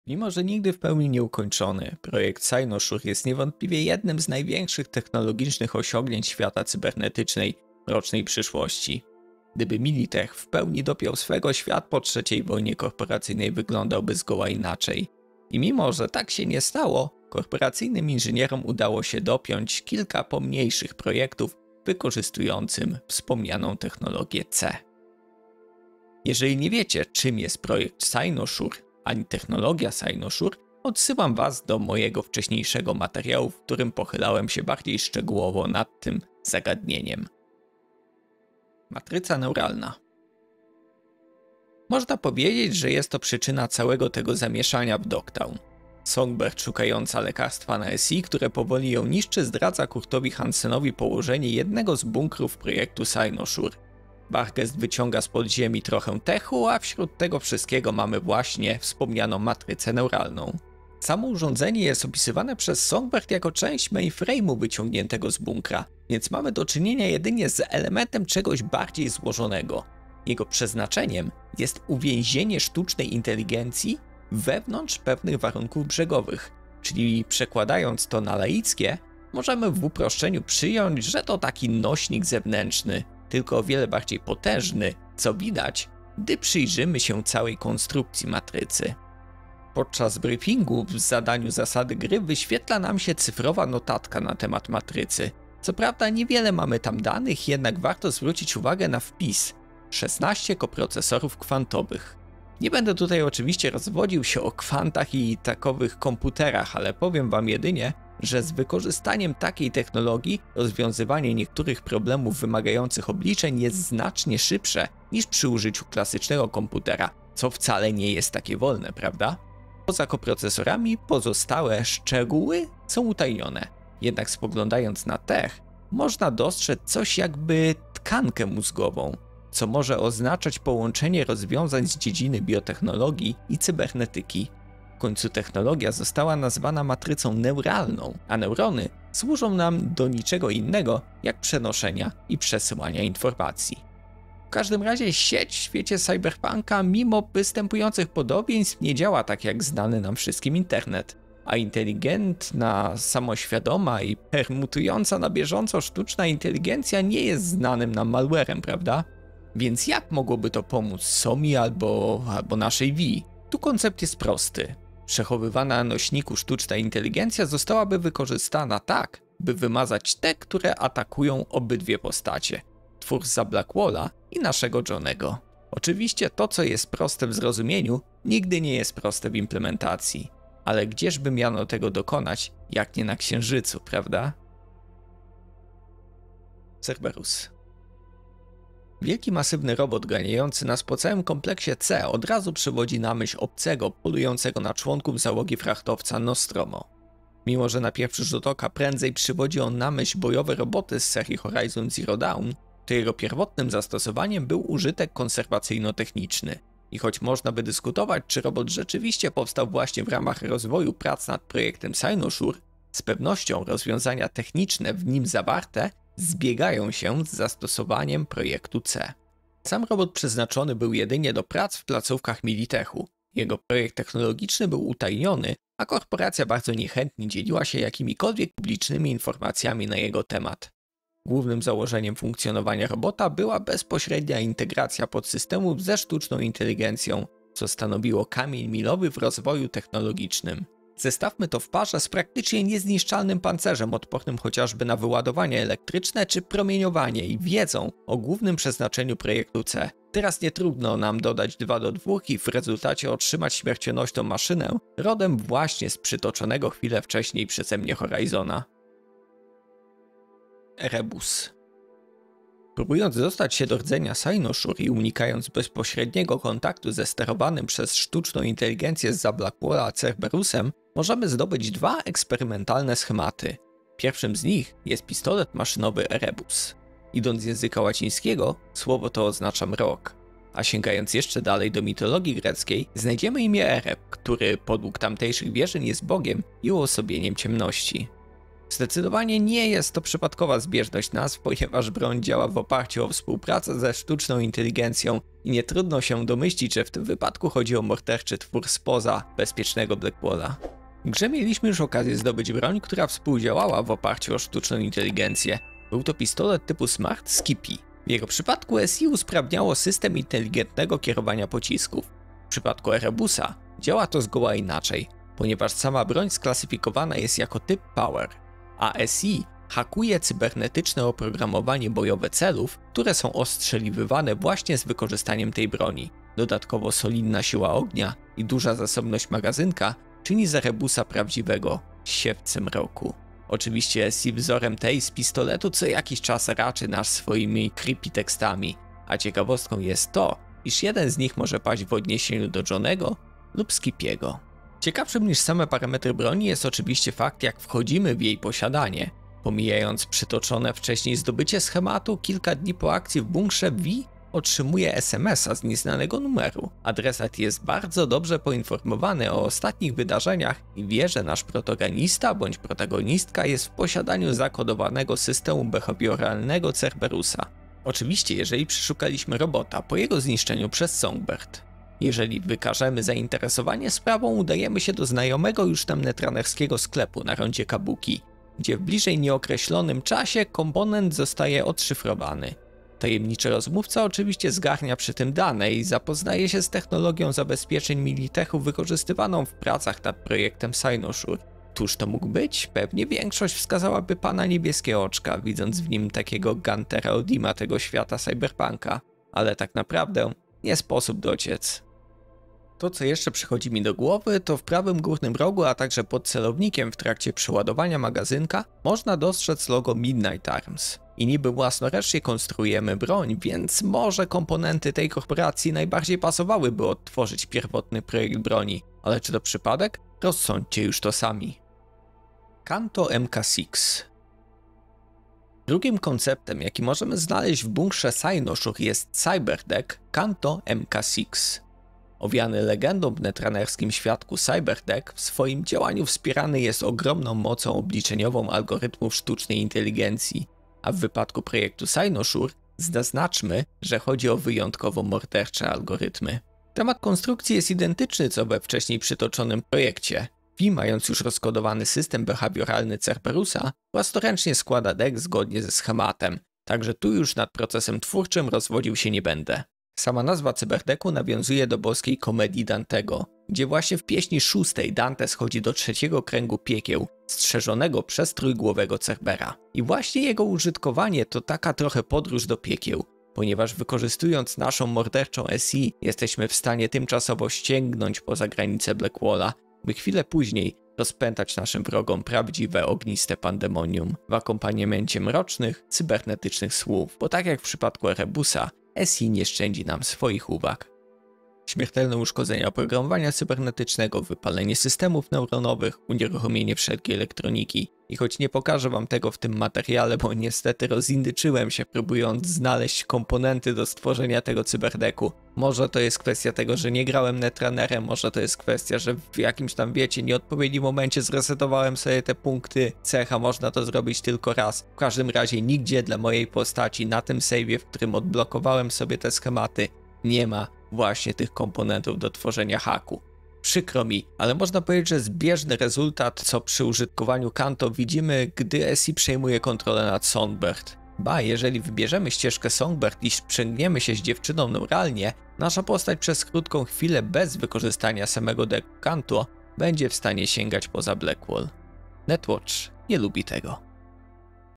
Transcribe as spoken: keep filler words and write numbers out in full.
Mimo że nigdy w pełni nieukończony, projekt Cynosure jest niewątpliwie jednym z największych technologicznych osiągnięć świata cybernetycznej rocznej przyszłości. Gdyby Militech w pełni dopiął swego, świat po trzeciej wojnie korporacyjnej wyglądałby zgoła inaczej. I mimo że tak się nie stało, korporacyjnym inżynierom udało się dopiąć kilka pomniejszych projektów wykorzystującym wspomnianą technologię C. Jeżeli nie wiecie, czym jest projekt Cynosure, ani technologia Cynosure, odsyłam Was do mojego wcześniejszego materiału, w którym pochylałem się bardziej szczegółowo nad tym zagadnieniem. Matryca neuralna. Można powiedzieć, że jest to przyczyna całego tego zamieszania w Dogtown. Songbird, szukająca lekarstwa na S I, które powoli ją niszczy, zdradza Kurtowi Hansenowi położenie jednego z bunkrów projektu Cynosure. Bargest wyciąga z podziemi trochę techu, a wśród tego wszystkiego mamy właśnie wspomnianą matrycę neuralną. Samo urządzenie jest opisywane przez Songbird jako część mainframe'u wyciągniętego z bunkra, więc mamy do czynienia jedynie z elementem czegoś bardziej złożonego. Jego przeznaczeniem jest uwięzienie sztucznej inteligencji wewnątrz pewnych warunków brzegowych, czyli przekładając to na laickie, możemy w uproszczeniu przyjąć, że to taki nośnik zewnętrzny, tylko o wiele bardziej potężny, co widać, gdy przyjrzymy się całej konstrukcji matrycy. Podczas briefingu w zadaniu zasady gry wyświetla nam się cyfrowa notatka na temat matrycy. Co prawda niewiele mamy tam danych, jednak warto zwrócić uwagę na wpis szesnaście koprocesorów kwantowych. Nie będę tutaj oczywiście rozwodził się o kwantach i takowych komputerach, ale powiem Wam jedynie, że z wykorzystaniem takiej technologii rozwiązywanie niektórych problemów wymagających obliczeń jest znacznie szybsze niż przy użyciu klasycznego komputera, co wcale nie jest takie wolne, prawda? Poza koprocesorami pozostałe szczegóły są utajnione, jednak spoglądając na tech, można dostrzec coś jakby tkankę mózgową, co może oznaczać połączenie rozwiązań z dziedziny biotechnologii i cybernetyki. W końcu technologia została nazwana matrycą neuralną, a neurony służą nam do niczego innego jak przenoszenia i przesyłania informacji. W każdym razie sieć w świecie cyberpunka mimo występujących podobieństw nie działa tak jak znany nam wszystkim internet, a inteligentna, samoświadoma i permutująca na bieżąco sztuczna inteligencja nie jest znanym nam malwarem, prawda? Więc jak mogłoby to pomóc Somi albo, albo naszej V? Tu koncept jest prosty. Przechowywana na nośniku sztuczna inteligencja zostałaby wykorzystana tak, by wymazać te, które atakują obydwie postacie. Twórca Blackwalla i naszego Johnego. Oczywiście to, co jest proste w zrozumieniu, nigdy nie jest proste w implementacji. Ale gdzieżby miano tego dokonać, jak nie na Księżycu, prawda? Cerberus. Wielki masywny robot ganiający nas po całym kompleksie C od razu przywodzi na myśl obcego polującego na członków załogi frachtowca Nostromo. Mimo że na pierwszy rzut oka prędzej przywodzi on na myśl bojowe roboty z serii Horizon Zero Dawn, to jego pierwotnym zastosowaniem był użytek konserwacyjno-techniczny. I choć można by dyskutować, czy robot rzeczywiście powstał właśnie w ramach rozwoju prac nad projektem Cynosure, z pewnością rozwiązania techniczne w nim zawarte zbiegają się z zastosowaniem projektu C. Sam robot przeznaczony był jedynie do prac w placówkach Militechu. Jego projekt technologiczny był utajniony, a korporacja bardzo niechętnie dzieliła się jakimikolwiek publicznymi informacjami na jego temat. Głównym założeniem funkcjonowania robota była bezpośrednia integracja podsystemów ze sztuczną inteligencją, co stanowiło kamień milowy w rozwoju technologicznym. Zestawmy to w parze z praktycznie niezniszczalnym pancerzem odpornym chociażby na wyładowanie elektryczne czy promieniowanie i wiedzą o głównym przeznaczeniu projektu C. Teraz nie trudno nam dodać dwa do dwóch i w rezultacie otrzymać śmiercionośną maszynę rodem właśnie z przytoczonego chwilę wcześniej przeze mnie Horizona. Erebus. Próbując dostać się do rdzenia Cynosure i unikając bezpośredniego kontaktu ze sterowanym przez sztuczną inteligencję z Blackwalla Cerberusem, możemy zdobyć dwa eksperymentalne schematy. Pierwszym z nich jest pistolet maszynowy Erebus. Idąc z języka łacińskiego, słowo to oznacza mrok. A sięgając jeszcze dalej do mitologii greckiej, znajdziemy imię Ereb, który podług tamtejszych wierzeń jest bogiem i uosobieniem ciemności. Zdecydowanie nie jest to przypadkowa zbieżność nazw, ponieważ broń działa w oparciu o współpracę ze sztuczną inteligencją i nie trudno się domyślić, że w tym wypadku chodzi o morderczy twór spoza bezpiecznego Blackwalla. W grze mieliśmy już okazję zdobyć broń, która współdziałała w oparciu o sztuczną inteligencję. Był to pistolet typu Smart Skippy. W jego przypadku S I usprawniało system inteligentnego kierowania pocisków. W przypadku Erebusa działa to zgoła inaczej, ponieważ sama broń sklasyfikowana jest jako typ Power, a S I hakuje cybernetyczne oprogramowanie bojowe celów, które są ostrzeliwywane właśnie z wykorzystaniem tej broni. Dodatkowo solidna siła ognia i duża zasobność magazynka czyni z Erebusa prawdziwego siewcę mroku. Oczywiście S I wzorem tej z pistoletu co jakiś czas raczy nas swoimi creepy tekstami, a ciekawostką jest to, iż jeden z nich może paść w odniesieniu do Johnego lub Skippiego. Ciekawszym niż same parametry broni jest oczywiście fakt, jak wchodzimy w jej posiadanie. Pomijając przytoczone wcześniej zdobycie schematu, kilka dni po akcji w bunkrze V otrzymuje S M S a z nieznanego numeru. Adresat jest bardzo dobrze poinformowany o ostatnich wydarzeniach i wie, że nasz protagonista bądź protagonistka jest w posiadaniu zakodowanego systemu behawioralnego Cerberusa. Oczywiście jeżeli przeszukaliśmy robota po jego zniszczeniu przez Songbird. Jeżeli wykażemy zainteresowanie sprawą, udajemy się do znajomego już tam netranerskiego sklepu na rondzie Kabuki, gdzie w bliżej nieokreślonym czasie komponent zostaje odszyfrowany. Tajemniczy rozmówca oczywiście zgarnia przy tym dane i zapoznaje się z technologią zabezpieczeń Militechu wykorzystywaną w pracach nad projektem Cynosure. Któż to mógł być? Pewnie większość wskazałaby pana niebieskie oczka, widząc w nim takiego Guntera Odima tego świata cyberpunka, ale tak naprawdę nie sposób dociec. To co jeszcze przychodzi mi do głowy, to w prawym górnym rogu, a także pod celownikiem w trakcie przeładowania magazynka można dostrzec logo Midnight Arms. I niby własnoręcznie konstruujemy broń, więc może komponenty tej korporacji najbardziej pasowałyby odtworzyć pierwotny projekt broni. Ale czy to przypadek? Rozsądźcie już to sami. Kanto M K sześć. Drugim konceptem, jaki możemy znaleźć w bunkrze Cynosure jest Cyberdeck Kanto M K sześć. Owiany legendą w netranerskim świadku Cyberdeck w swoim działaniu wspierany jest ogromną mocą obliczeniową algorytmów sztucznej inteligencji, a w wypadku projektu Cynosure zaznaczmy, że chodzi o wyjątkowo mordercze algorytmy. Temat konstrukcji jest identyczny co we wcześniej przytoczonym projekcie. V, mając już rozkodowany system behawioralny Cerberusa, własnoręcznie składa deck zgodnie ze schematem, także tu już nad procesem twórczym rozwodził się nie będę. Sama nazwa Cyberdecku nawiązuje do boskiej komedii Dantego, gdzie właśnie w pieśni szóstej Dante schodzi do trzeciego kręgu piekieł, strzeżonego przez trójgłowego Cerbera. I właśnie jego użytkowanie to taka trochę podróż do piekieł, ponieważ wykorzystując naszą morderczą S I jesteśmy w stanie tymczasowo sięgnąć poza granice Blackwalla, by chwilę później rozpętać naszym wrogom prawdziwe ogniste pandemonium w akompaniamencie mrocznych, cybernetycznych słów, bo tak jak w przypadku Erebusa, S I nie szczędzi nam swoich uwag. Śmiertelne uszkodzenia oprogramowania cybernetycznego, wypalenie systemów neuronowych, unieruchomienie wszelkiej elektroniki. I choć nie pokażę wam tego w tym materiale, bo niestety rozindyczyłem się próbując znaleźć komponenty do stworzenia tego cyberdecku. Może to jest kwestia tego, że nie grałem netranerem, może to jest kwestia, że w jakimś tam wiecie nieodpowiednim momencie zresetowałem sobie te punkty cecha, można to zrobić tylko raz. W każdym razie nigdzie dla mojej postaci na tym save'ie, w którym odblokowałem sobie te schematy, nie ma właśnie tych komponentów do tworzenia haku. Przykro mi, ale można powiedzieć, że zbieżny rezultat, co przy użytkowaniu Kanto widzimy, gdy S I przejmuje kontrolę nad Songbird. Ba, jeżeli wybierzemy ścieżkę Songbird i sprzęgniemy się z dziewczyną neuralnie, nasza postać przez krótką chwilę bez wykorzystania samego decku Kanto będzie w stanie sięgać poza Blackwall. Netwatch nie lubi tego.